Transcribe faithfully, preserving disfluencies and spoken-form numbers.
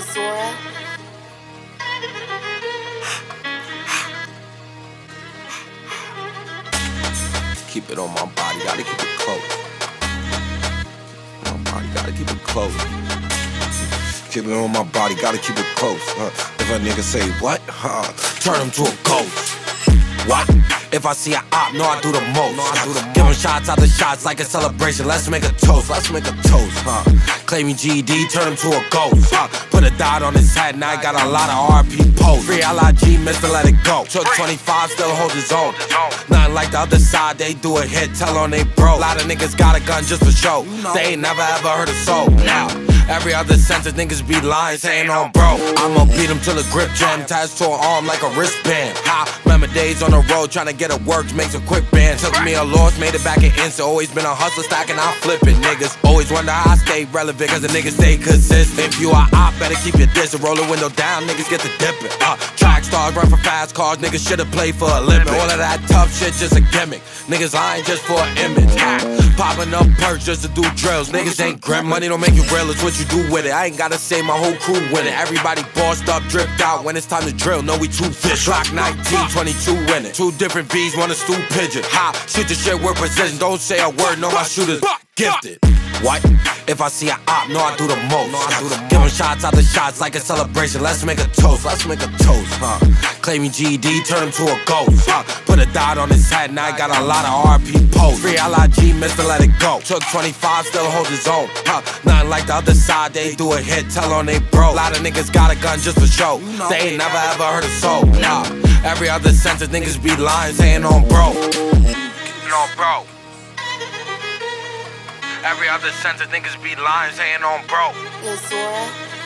Zora. Keep it on my body, gotta keep it close. My body, gotta keep it close. Keep it on my body, gotta keep it close. Uh, if a nigga say what, huh, turn him to a ghost. What? If I see a op, know I do the most. Uh, Give him shots out the shots like a celebration. Let's make a toast, let's make a toast. Huh? Claiming G E D, turn him to a ghost. Huh? Put a dot on his head, now I got a lot of R P posts. Free L I G, Mister Let It Go. Took twenty-five, still hold his own. Nothing like the other side, they do a hit, tell on they bro. Lot of niggas got a gun just for show. They ain't never ever heard a soul. Now, every other sentence niggas be lying, saying on bro. I'ma beat him till the grip jam, attached to an arm like a wristband. How? Remember days on the road, trying to get it work, makes a quick band. Took me a loss, made it back in instant. Always been a hustler, stacking, I flip it, niggas. Always wonder how I stay relevant, cause the niggas stay consistent. If you are op, better keep your distance. Roll the window down, niggas get the dipping. Uh, track stars, run for fast cars, niggas should've played for a living. All of that tough shit, just a gimmick. Niggas lying just for an image. Uh, popping up perks just to do drills. Niggas ain't grim, money don't make you real, it's what you do with it. I ain't gotta say my whole crew with it. Everybody bossed up, dripped out. When it's time to drill, know we too fish. Clock nineteen, twenty-two winning. Two different V's, one a stool pigeon. Ha, shoot the shit with precision. Don't say a word, know my shooters gifted. What? If I see a op, know I do the most. Give him shots out the shots like a celebration. Let's make a toast, let's make a toast, huh? Claiming G E D, turn him to a ghost, huh? Put a dot on his head, now I got a lot of R P posts. Free L I G, Mister Let It Go. Took twenty-five, still hold his own, huh? Nothing like the other side, they do a hit, tell on they bro. Lot of niggas got a gun just for show. They ain't never ever heard a soul, nah. Every other sentence niggas be lying, saying on bro. No bro. Every other sentence niggas be lying, saying on bro. Zora.